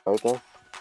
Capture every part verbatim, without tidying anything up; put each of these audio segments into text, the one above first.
Right there.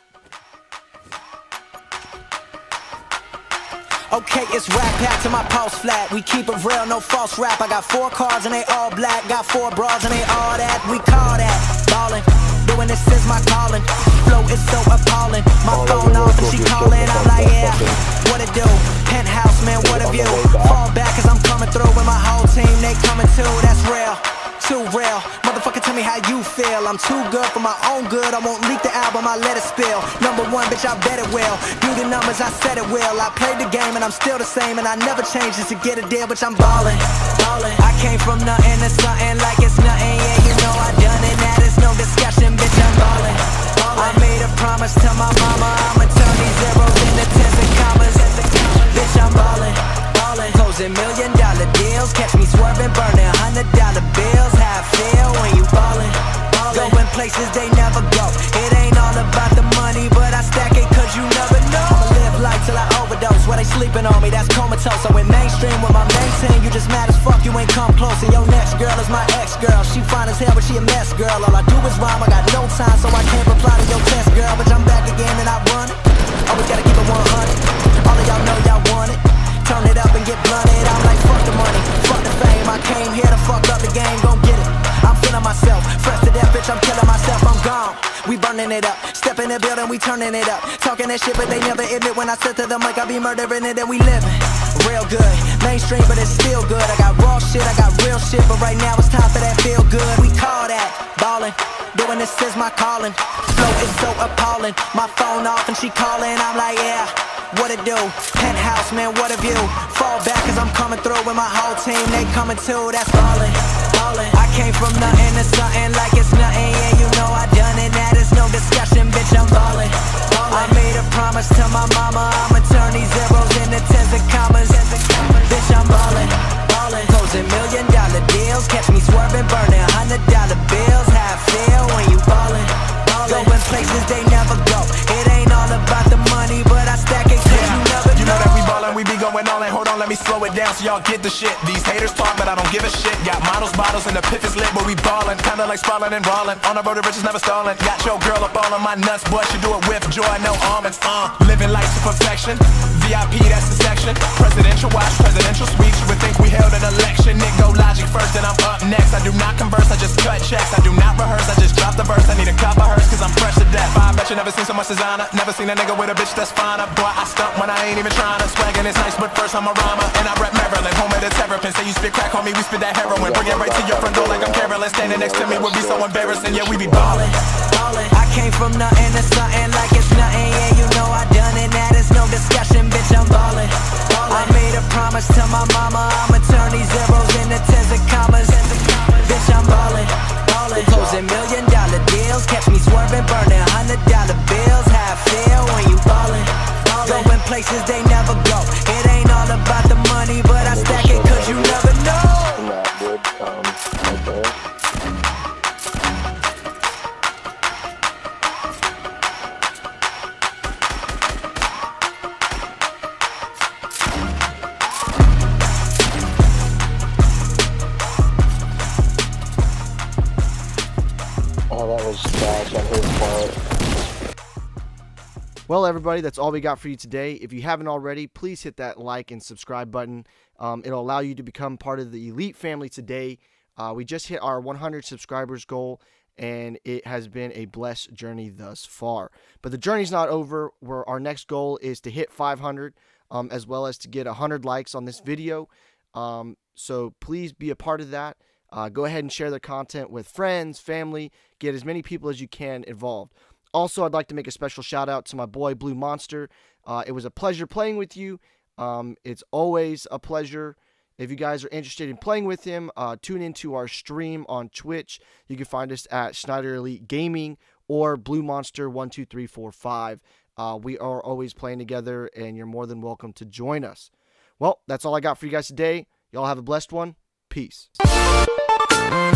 Okay, it's rap pack to my pulse flat. We keep it real, no false rap. I got four cars and they all black. Got four bras and they all that. We call that ballin'. Doing this is my calling. Flow is so appalling. My phone off and she calling. I'm like, yeah, what it do? Penthouse, man, what a view. Fall back cause I'm coming through with my whole team. They coming too, that's real. Too real, motherfucker, tell me how you feel. I'm too good for my own good. I won't leak the album, I let it spill. Number one, bitch, I bet it will. Do the numbers, I said it will. I played the game and I'm still the same, and I never changed just to get a deal, bitch, I'm ballin', ballin'. I came from nothing to something like it's nothing. Yeah, you know I done it, now there's no discussion, bitch, I'm ballin', ballin'. I made a promise to my mama, I'ma turn these zeros into tens and commas. Bitch, I'm ballin', ballin'. Closing million dollar deals, catch me swerving, burning hundred dollar bills. How I feel when you ballin', ballin'. Going places they never go. It ain't all about the money, but I stack it cause you never know. I'ma live life till I overdose. While they sleeping on me, that's comatose. I went mainstream with my main team. You just mad as fuck, you ain't come close. And your next girl is my ex-girl. She fine as hell, but she a mess, girl. All I do is rhyme, I got no time, so I can't reply to your test, girl. But I'm back again and I run it. Always gotta keep it one hundred. All of y'all know y'all want it. Turn it up and get blunted. I'm like, fuck the money, fuck the fame. I came here to fuck up the game, gon' get it. I'm feeling myself, fresh to death, bitch, I'm killing myself, I'm gone. We burning it up, step in the building, we turning it up. Talking that shit, but they never admit when I sit to the mic, I be murdering it and we living real good. Mainstream, but it's still good. I got raw shit, I got real shit, but right now it's time for that feel good. We call that ballin'. Doing this is my calling. Flow is so appalling. My phone off and she calling. I'm like, yeah, what it do? Penthouse, man, what a view. Fall back cause I'm coming through with my whole team. They coming too, that's ballin', ballin'. I came from nothing to something like it's nothing. Yeah, you know I done it, now there's no discussion, bitch, I'm ballin', ballin'. I made a promise to my mama, I'ma turn these zeros into tens and commas. Bitch, I'm ballin', ballin'. Closing million dollar deals, catch me swerving, burning hundred dollar bills. How I feel when you ballin', ballin'. Going places they never go. It ain't all about the money, but I stack it cause yeah. You never know. You know that we ballin', we be going all in. Hold on, let me slow it down so y'all get the shit. These haters talk, but I don't give a shit. Got models, bottles, and the piff is lit, but we ballin'. Kinda like sprawlin' and rollin'. On the road to riches, never stallin'. Got your girl up all on my nuts, boy, she do it with joy, no almonds. Uh, living life to perfection. V I P, that's the section. Presidential watch, presidential suites. You would think we held an election. Nick go logic first, then I'm up next. I do not converse, I just cut checks. I do not rehearse, I just drop the verse. I need a cop of hers, cause I'm fresh to death. I bet you never seen so much designer. Never seen a nigga with a bitch that's finer. Boy, I stunt when I ain't even tryna. Swaggin' is nice, but first I'm a rhymer. And I rep Maryland, home of the terrapin. Say you spit crack on me, we spit that heroin. Bring it right to your front door like I'm Carolyn. Standing next to me would be so embarrassing. Yeah, we be ballin', ballin'. I came from nothing to something like it's nothing. Yeah, you know I done it, now there's no discussion, bitch, I'm ballin', ballin'. I made a promise to my mama, I'ma turn these zeros into tens and commas. Bitch, I'm ballin', ballin'. Closing million dollar deals, catch me swerving, burning hundred dollar bills. How I feel when you ballin', ballin'. Going places they never go. It ain't all about the money, but I stack it cause you never know. And that would come right there. Oh, that was trash on his part. Well, everybody, that's all we got for you today. If you haven't already, please hit that like and subscribe button. Um, it'll allow you to become part of the Elite family today. Uh, we just hit our one hundred subscribers goal, and it has been a blessed journey thus far. But the journey's not over. Where our next goal is to hit five hundred, um, as well as to get one hundred likes on this video. Um, so please be a part of that. Uh, go ahead and share the content with friends, family. Get as many people as you can involved. Also, I'd like to make a special shout out to my boy BlueMonster. Uh, it was a pleasure playing with you. Um, it's always a pleasure. If you guys are interested in playing with him, uh, tune into our stream on Twitch. You can find us at Schneider Elite Gaming or BlueMonster one two three four five. Uh, we are always playing together, and you're more than welcome to join us. Well, that's all I got for you guys today. Y'all have a blessed one. Peace.